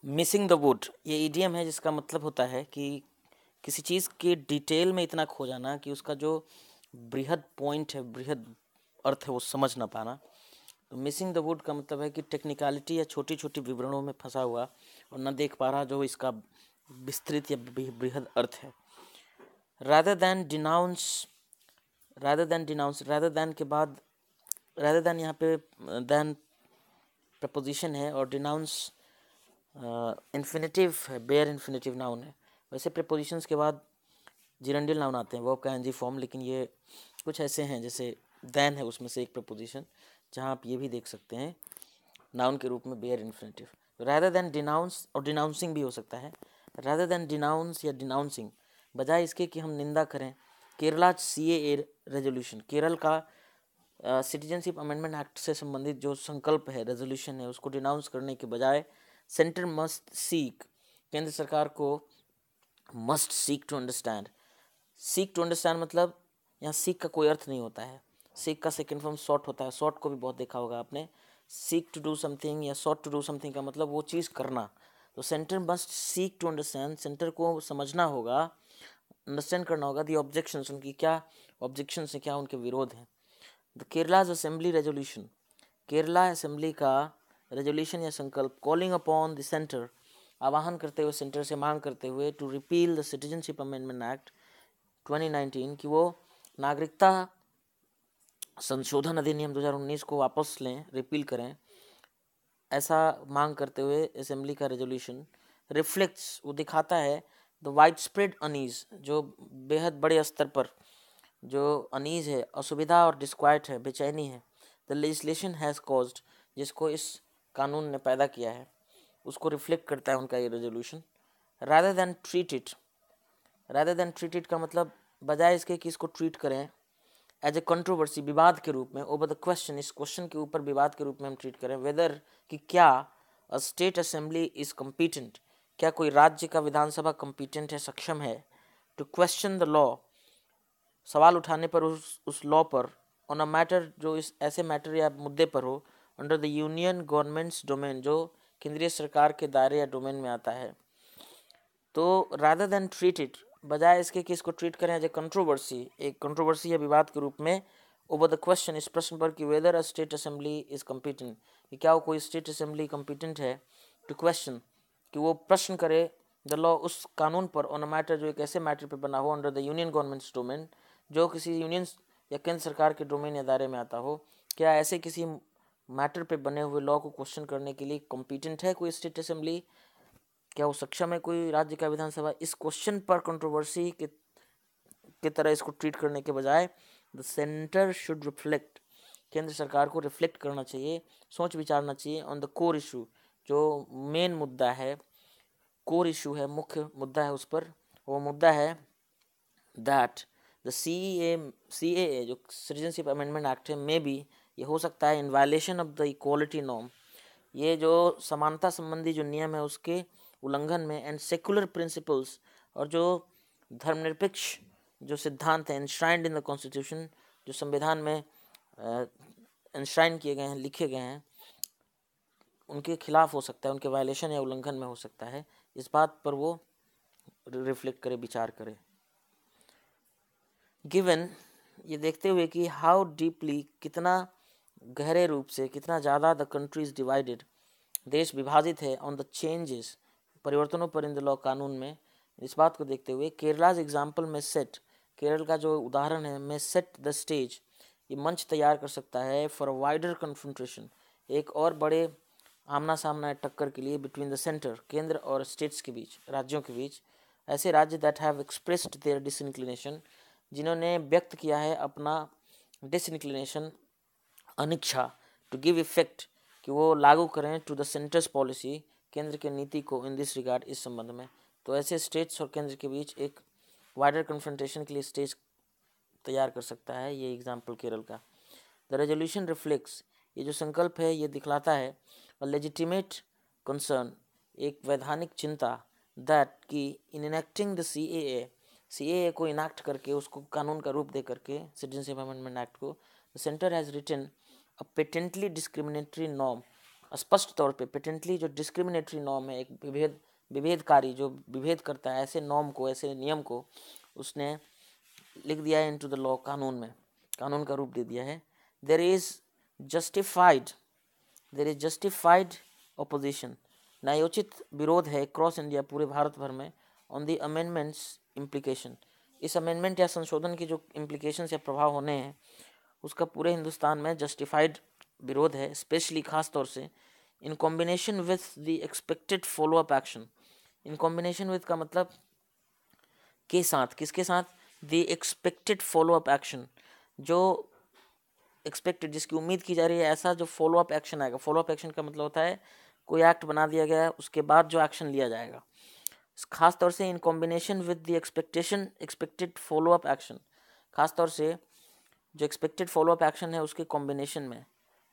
Missing the wood ये idiom है जिसका मतलब होता है कि किसी चीज़ के डिटेल में इतना खो जाना कि उसका जो बृहद पॉइंट है, बृहद अर्थ है, वो समझ ना पाना। तो मिसिंग द वुड का मतलब है कि टेक्निकलिटी या छोटी छोटी विवरणों में फंसा हुआ और न देख पा रहा जो इसका विस्तृत या बृहद अर्थ है। rather than denounce rather than के बाद rather than यहाँ पे than प्रपोजिशन है और डिनाउंस इन्फिनेटिव है, बेयर इन्फिनेटिव नाउन है। वैसे प्रपोजिशंस के बाद जिरंडियल नाउन आते हैं, वर्ब का एनजी फॉर्म, लेकिन ये कुछ ऐसे हैं जैसे दैन है उसमें से एक प्रपोजिशन, जहाँ आप ये भी देख सकते हैं नाउन के रूप में bare infinitive. Rather than denounce और डिनाउंसिंग भी हो सकता है। रादर देन डिनाउंस या डिनाउंसिंग, बजाय इसके कि हम निंदा करें, केरला CAA रेजोल्यूशन, केरल का सिटीजनशिप अमेंडमेंट एक्ट से संबंधित जो संकल्प है, रेजोल्यूशन है, उसको डिनाउंस करने के बजाय सेंटर मस्ट सीक, केंद्र सरकार को must seek to understand. Seek to understand मतलब यहाँ सीक का कोई अर्थ नहीं होता है। सीक का सेकेंड फॉर्म सॉट होता है, सॉट को भी बहुत देखा होगा आपने। सीक टू डू समथिंग या सॉट टू डू समथिंग का मतलब वो चीज़ करना। तो centre must seek to understand, centre को समझना होगा, अंडरस्टैंड करना होगा दी ऑब्जेक्शंस, उनकी क्या ऑब्जेक्शंस हैं, क्या उनके विरोध हैं। The Kerala's assembly resolution, Kerala assembly का रेजोल्यूशन या संकल्प, कॉलिंग अपॉन द सेंटर, आवाहन करते हुए, सेंटर से मांग करते हुए, to repeal the citizenship amendment act 2019, कि वो नागरिकता संशोधन अधिनियम 2019 को वापस लें, रिपील करें, ऐसा मांग करते हुए असेंबली का रेजोल्यूशन रिफ्लेक्ट्स, वो दिखाता है द वाइड स्प्रेड अनीज, जो बेहद बड़े स्तर पर जो अनीज है, असुविधा और डिस्क्वाइट है, बेचैनी है, द लेजिस्लेशन हैज़ कॉज्ड, जिसको इस कानून ने पैदा किया है, उसको रिफ्लेक्ट करता है उनका ये resolution. Rather than treat it, rather than treat it का मतलब बजाय इसके कि इसको ट्रीट करें एज ए कंट्रोवर्सी, विवाद के रूप में, ओवर द क्वेश्चन, इस क्वेश्चन के ऊपर विवाद के रूप में हम ट्रीट करें, वेदर, कि क्या a state assembly is competent, क्या कोई राज्य का विधानसभा कम्पिटेंट है, सक्षम है, टू क्वेश्चन द लॉ, सवाल उठाने पर उस लॉ पर, ऑन अ मैटर, जो इस ऐसे मैटर या मुद्दे पर हो, under the union government's domain, जो केंद्रीय सरकार के दायरे या डोमेन में आता है। तो रादर देन ट्रीट इट, बजाय इसके कि इसको ट्रीट करें एज ए कंट्रोवर्सी, एक कंट्रोवर्सी या विवाद के रूप में, ओवर द क्वेश्चन, इस प्रश्न पर कि whether a state assembly is competent, कि क्या वो कोई स्टेट असेंबली कम्पिटेंट है, टू क्वेश्चन, कि वो प्रश्न करे, द लॉ, उस कानून पर, ऑन अ मैटर, जो एक ऐसे मैटर पर बना हो, under the union government's domain, जो किसी यूनियन या केंद्र सरकार के डोमेन या दायरे में आता हो। क्या ऐसे किसी मैटर पे बने हुए लॉ को क्वेश्चन करने के लिए कॉम्पिटेंट है कोई स्टेट असेंबली, क्या वो सक्षम है कोई राज्य का विधानसभा, इस क्वेश्चन पर कंट्रोवर्सी के तरह इसको ट्रीट करने के बजाय द सेंटर शुड रिफ्लेक्ट, केंद्र सरकार को रिफ्लेक्ट करना चाहिए, सोच विचारना चाहिए, ऑन द कोर इशू, जो मेन मुद्दा है, कोर इशू है, मुख्य मुद्दा है, उस पर, वो मुद्दा है दैट द CAA जो सिटीजनशिप अमेंडमेंट एक्ट है, मे बी, ये हो सकता है, in violation of the equality norm, ये जो समानता संबंधी जो नियम है उसके उल्लंघन में, एंड सेकुलर प्रिंसिपल्स, और जो धर्मनिरपेक्ष जो सिद्धांत हैं, एनश्राइंड इन द कॉन्स्टिट्यूशन, जो संविधान में एनश्राइन किए गए हैं, लिखे गए हैं, उनके खिलाफ हो सकता है, उनके वायलेशन या उल्लंघन में हो सकता है। इस बात पर वो रिफ्लेक्ट करे, विचार करे। गिवन, ये देखते हुए कि हाउ डीपली, कितना गहरे रूप से, कितना ज़्यादा द कंट्री इज डिवाइडेड, देश विभाजित है, ऑन द चेंजेस, परिवर्तनों पर, इन द लॉ, कानून में, इस बात को देखते हुए केरलाज एग्जाम्पल में सेट, केरल का जो उदाहरण है, में सेट द स्टेज, ये मंच तैयार कर सकता है फॉर अ वाइडर कन्फ्रंटेशन, एक और बड़े आमना सामना टक्कर के लिए, बिटवीन द सेंटर, केंद्र और स्टेट्स के बीच, राज्यों के बीच, ऐसे राज्य that have expressed their disinclination, जिन्होंने व्यक्त किया है अपना डिसइंक्लिनेशन, अनिच्छा, टू गिव इफेक्ट, कि वो लागू करें, टू द सेंटर्स पॉलिसी, केंद्र के नीति को, इन दिस रिगार्ड, इस संबंध में। तो ऐसे स्टेट्स और केंद्र के बीच एक वाइडर कन्फ्रंटेशन के लिए स्टेज तैयार कर सकता है ये एग्जाम्पल केरल का। द रेजोल्यूशन रिफ्लेक्ट्स, ये जो संकल्प है ये दिखलाता है अ लेजिटिमेट कंसर्न, एक वैधानिक चिंता, दैट, कि इन इनेक्टिंग द CAA को इनैक्ट करके, उसको कानून का रूप दे करके, सिटीजनशिप अमेंडमेंट एक्ट को, the centre has written a patently discriminatory norm, स्पष्ट तौर पे पेटेंटली जो डिस्क्रिमिनेटरी नॉर्म है, एक विभेदकारी जो विभेद करता है, ऐसे नॉर्म को, ऐसे नियम को उसने लिख दिया है इनटू द लॉ, कानून में, कानून का रूप दे दिया है। देयर इज जस्टिफाइड ऑपोजिशन, न्यायोचित विरोध है क्रॉस इंडिया, पूरे भारत भर में, ऑन द अमेंडमेंट्स इम्प्लीकेशन, इस अमेंडमेंट या संशोधन की जो इम्प्लीकेशन या प्रभाव होने हैं उसका पूरे हिंदुस्तान में जस्टिफाइड विरोध है, स्पेशली खास तौर से in combination with the expected follow up action. In combination with का मतलब के साथ, किसके साथ, the expected follow up action, जो एक्सपेक्टेड, जिसकी उम्मीद की जा रही है, ऐसा जो फॉलो अप एक्शन आएगा। फॉलो अप एक्शन का मतलब होता है कोई एक्ट बना दिया गया है, उसके बाद जो एक्शन लिया जाएगा, खास तौर से in combination with the expected follow up action, खास तौर से जो एक्सपेक्टेड फॉलो अप एक्शन है उसके कॉम्बिनेशन में,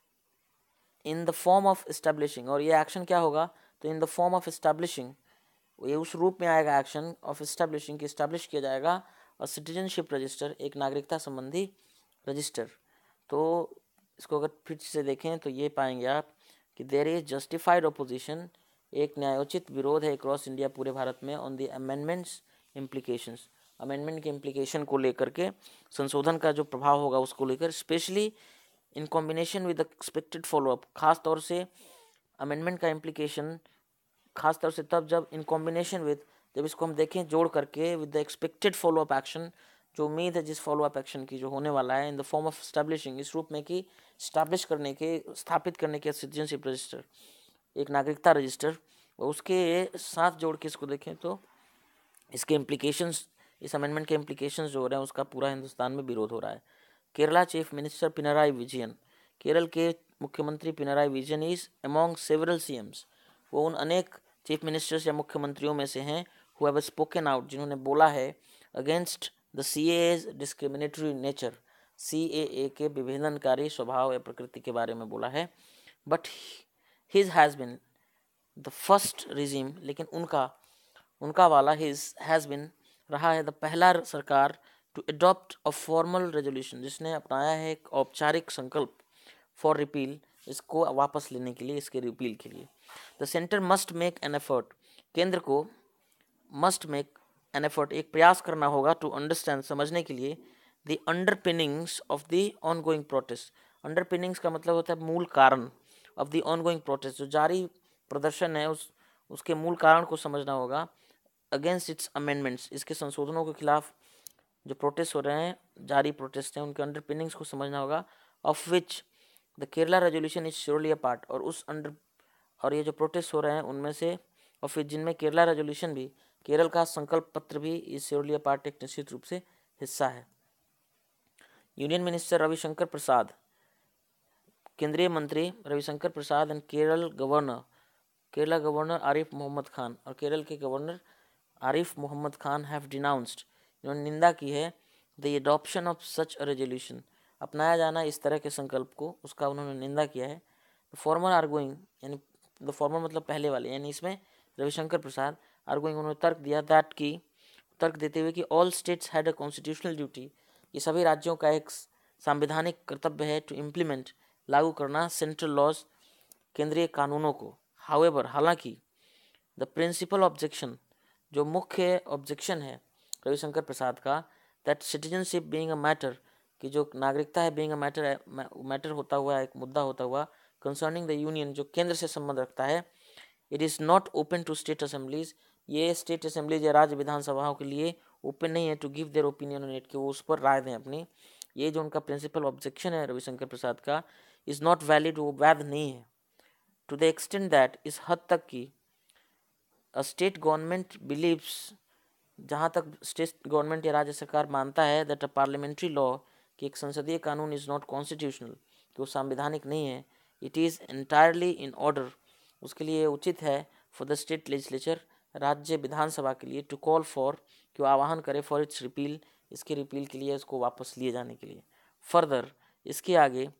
in the form of establishing, और ये एक्शन क्या होगा, तो in the form of establishing, ये उस रूप में आएगा एक्शन ऑफ इस्टेब्लिशिंग, की इस्टेब्लिश किया जाएगा, और सिटीजनशिप रजिस्टर, एक नागरिकता संबंधी रजिस्टर। तो इसको अगर फिर से देखें तो ये पाएंगे आप कि देयर इज जस्टिफाइड ऑपोजिशन, एक न्यायोचित विरोध है क्रॉस इंडिया, पूरे भारत में, on the amendment's implications, amendment के इम्प्लीकेशन को लेकर के, संशोधन का जो प्रभाव होगा उसको लेकर, specially in combination with expected follow up, खास तौर से अमेंडमेंट का इम्प्लीकेशन खास तौर से तब जब इन कॉम्बिनेशन विद, जब इसको हम देखें जोड़ करके, with the expected follow up action, जो उम्मीद है जिस फॉलो अप एक्शन की जो होने वाला है, in the form of establishing, इस रूप में कि स्टैब्लिश करने के, स्थापित करने के, सिटीजनशिप रजिस्टर, एक नागरिकता रजिस्टर, उसके साथ जोड़ के इसको देखें तो इसके इम्प्लीकेशंस, इस अमेंडमेंट के इम्प्लीकेशंस जो हो रहे हैं उसका पूरा हिंदुस्तान में विरोध हो रहा है। केरला चीफ मिनिस्टर पिनराई विजयन, केरल के मुख्यमंत्री Pinarayi Vijayan is among several CMs, वो उन अनेक चीफ मिनिस्टर्स या मुख्यमंत्रियों में से हैं हु हैव स्पोकन आउट, जिन्होंने बोला है against the CAA's discriminatory nature, CAA के विभेदनकारी स्वभाव या प्रकृति के बारे में बोला है। But his has been the first regime, लेकिन उनका वाला हिज हैज़ बिन रहा है द पहला सरकार to adopt a formal resolution, जिसने अपनाया है एक औपचारिक संकल्प फॉर रिपील, इसको वापस लेने के लिए, इसके रिपील के लिए। The centre must make an effort, केंद्र को मस्ट मेक एन एफर्ट, एक प्रयास करना होगा, टू अंडरस्टैंड, समझने के लिए, the underpinnings of the ongoing protest, underpinnings का मतलब होता है मूल कारण, ऑफ द ऑनगोइंग प्रोटेस्ट, जो जारी प्रदर्शन है उसके मूल कारण को समझना होगा, अगेंस्ट इट्स अमेंडमेंट्स, इसके संशोधनों के खिलाफ जो प्रोटेस्ट हो रहे हैं, जारी प्रोटेस्ट हैं, उनके अंडरपिनिंग्स को समझना होगा, of which the Kerala resolution is surely a part, और ये जो प्रोटेस्ट हो रहे हैं उनमें से, और फिर जिनमें केरला रेजोल्यूशन भी, केरल का संकल्प पत्र भी, इज श्योरली अ पार्ट, एक निश्चित रूप से हिस्सा है। यूनियन मिनिस्टर रविशंकर प्रसाद, केंद्रीय मंत्री रविशंकर प्रसाद एंड केरला गवर्नर आरिफ मोहम्मद खान, और केरल के गवर्नर आरिफ मोहम्मद खान हैव डिनाउंस्ड, इन्होंने निंदा की है, the adoption of such a resolution, अपनाया जाना इस तरह के संकल्प को, उसका उन्होंने निंदा किया है। फॉर्मर आर्गुइंग, यानी द फॉर्मर मतलब पहले वाले, यानी इसमें रविशंकर प्रसाद आर्गुइंग, उन्होंने तर्क दिया, दैट की, तर्क देते हुए कि all states had a constitutional duty, ये सभी राज्यों का एक संवैधानिक कर्तव्य है, टू इम्प्लीमेंट, लागू करना, सेंट्रल लॉज, केंद्रीय कानूनों को। हाउएवर, हालांकि, द प्रिंसिपल ऑब्जेक्शन, जो मुख्य ऑब्जेक्शन है रविशंकर प्रसाद का, that citizenship being a matter, कि जो नागरिकता है, बीइंग अ मैटर होता हुआ, एक मुद्दा होता हुआ, कंसर्निंग द यूनियन, जो केंद्र से संबंध रखता है, it is not open to state assemblies, ये स्टेट असेंबलीज या राज्य विधानसभाओं के लिए ओपन नहीं है, to give their opinion on it, कि वो उस पर राय दें अपनी। ये जो उनका प्रिंसिपल ऑब्जेक्शन है रविशंकर प्रसाद का, इज़ नॉट वैलिड, वो वैध नहीं है, टू द एक्सटेंट दैट, इस हद तक की, अ स्टेट गवर्नमेंट बिलीव्स, जहाँ तक स्टेट गवर्नमेंट या राज्य सरकार मानता है, दैट अ पार्लियामेंट्री लॉ, कि एक संसदीय कानून, इज़ नॉट कॉन्स्टिट्यूशनल, कि वो संवैधानिक नहीं है, it is entirely in order, उसके लिए उचित है, फॉर द स्टेट लेजिस्लेचर, राज्य विधानसभा के लिए, टू कॉल फॉर, कि वो आह्वान करे, फॉर इट्स रिपील, इसके रिपील के लिए, इसको वापस लिए जाने के लिए। फर्दर, इसके आगे,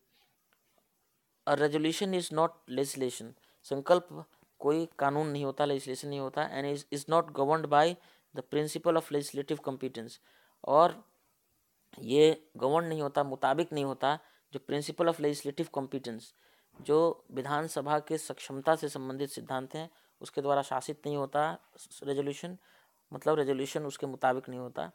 a resolution is not legislation, संकल्प कोई कानून नहीं होता, लेजिस्लेशन नहीं होता, and is not governed by the principle of legislative competence, और ये गवर्न नहीं होता, मुताबिक नहीं होता, जो प्रिंसिपल ऑफ लेजिस्लेटिव कॉम्पिटेंस, जो विधानसभा के सक्षमता से संबंधित सिद्धांत हैं उसके द्वारा शासित नहीं होता रेजोल्यूशन, मतलब रेजोल्यूशन उसके मुताबिक नहीं होता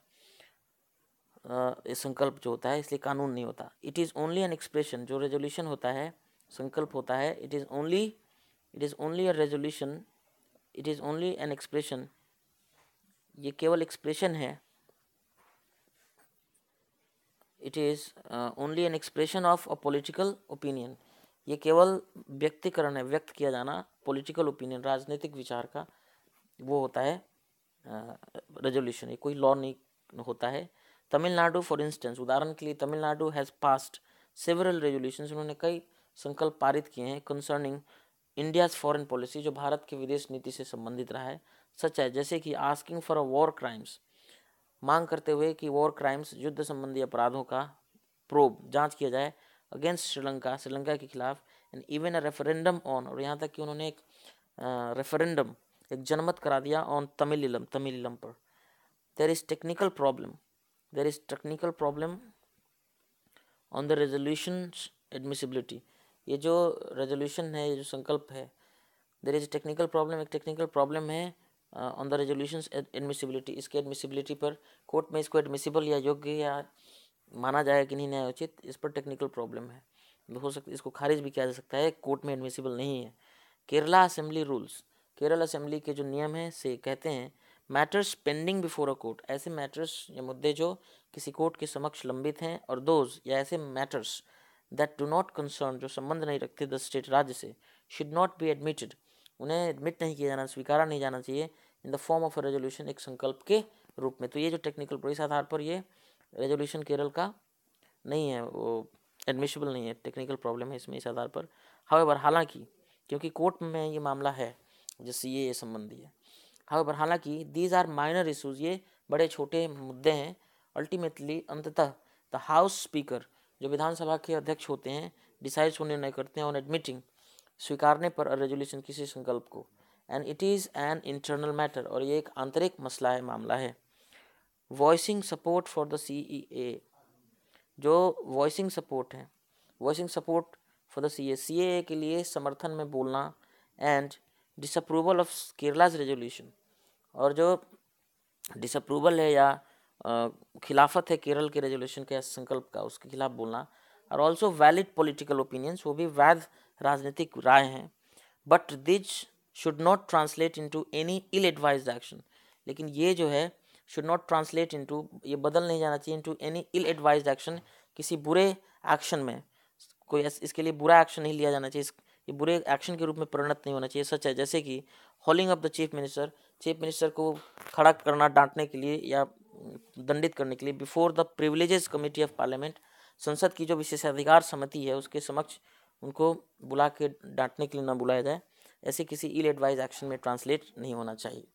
संकल्प जो होता है, इसलिए कानून नहीं होता। It is only an expression, जो रेजोल्यूशन होता है, संकल्प होता है, it is only a resolution, it is only an expression, ये केवल एक्सप्रेशन है, it is only an expression of a political opinion, ये केवल व्यक्तिकरण है, व्यक्त किया जाना पॉलिटिकल ओपिनियन, राजनीतिक विचार का, वो होता है रेजोल्यूशन, ये कोई लॉ नहीं होता है। तमिलनाडु फॉर इंस्टेंस, उदाहरण के लिए Tamil Nadu has passed several resolutions, उन्होंने कई संकल्प पारित किए हैं कंसर्निंग इंडियाज़ फॉरेन पॉलिसी, जो भारत की विदेश नीति से संबंधित रहा है, सच है जैसे कि asking for a war crimes, मांग करते हुए कि वॉर क्राइम्स, युद्ध संबंधी अपराधों का प्रोब, जांच किया जाए अगेंस्ट श्रीलंका, श्रीलंका के खिलाफ, and even a referendum on, और यहाँ तक कि उन्होंने एक रेफरेंडम, एक जनमत करा दिया ऑन तमिलिलम पर। There is technical problem on the resolution admissibility, ये जो रेजोल्यूशन है, ये जो संकल्प है, देयर इज टेक्निकल प्रॉब्लम, एक टेक्निकल प्रॉब्लम है ऑन द रेजोल्यूशन एडमिसिबिलिटी, इसके एडमिसिबिलिटी पर, कोर्ट में इसको एडमिसिबल या योग्य या माना जाए कि नहीं न्यायोचित, इस पर टेक्निकल प्रॉब्लम है, हो सकता है इसको खारिज भी किया जा सकता है, कोर्ट में एडमिसिबल नहीं है। Kerala assembly rules, Kerala assembly के जो नियम हैं से कहते हैं matters pending before a court, ऐसे मैटर्स या मुद्दे जो किसी कोर्ट के समक्ष लंबित हैं, और दोज या ऐसे matters that do not concern, जो संबंध नहीं रखते द स्टेट, राज्य से, शुड नॉट बी एडमिटेड, उन्हें एडमिट नहीं किया जाना, स्वीकारा नहीं जाना चाहिए, in the form of a resolution, एक संकल्प के रूप में। तो ये जो टेक्निकल, इस आधार पर ये रेजोल्यूशन केरल का नहीं है, वो एडमिसिबल नहीं है, टेक्निकल प्रॉब्लम है इसमें, इस आधार पर। हाउएवर, हालांकि, क्योंकि कोर्ट में ये मामला है जिससे ये संबंधी है, हाउएवर हालांकि, दीज आर माइनर इशूज़, ये बड़े छोटे मुद्दे हैं, अल्टीमेटली अंततः द हाउस स्पीकर, जो विधानसभा के अध्यक्ष होते हैं, डिसाइड्स, वो निर्णय करते हैं ऑन एडमिटिंग, स्वीकारने पर रेजोल्यूशन, किसी संकल्प को, and it is an internal matter, और ये एक आंतरिक मसला है, मामला है। Voicing support for the CEA, जो वॉइसिंग सपोर्ट है, voicing support for the CAA के लिए समर्थन में बोलना, and disapproval of Kerala's resolution, और जो डिसअप्रूवल है या खिलाफत है केरल के रेजोल्यूशन के संकल्प का, उसके खिलाफ बोलना, और ऑल्सो वैलिड पॉलिटिकल ओपिनियंस, वो भी वैध राजनीतिक राय हैं, but this should not translate into any ill advised action, लेकिन ये जो है शुड नॉट ट्रांसलेट इनटू, ये बदल नहीं जाना चाहिए into any ill advised action, किसी बुरे एक्शन में, कोई इसके लिए बुरा एक्शन नहीं लिया जाना चाहिए, ये बुरे एक्शन के रूप में परिणत नहीं होना चाहिए, सच है जैसे कि hauling up the chief minister को खड़ा करना, डांटने के लिए या दंडित करने के लिए, before the privileges committee of parliament, संसद की जो विशेषाधिकार समिति है उसके समक्ष उनको बुला के डांटने के लिए ना बुलाया जाए, ऐसे किसी इल एडवाइज एक्शन में ट्रांसलेट नहीं होना चाहिए।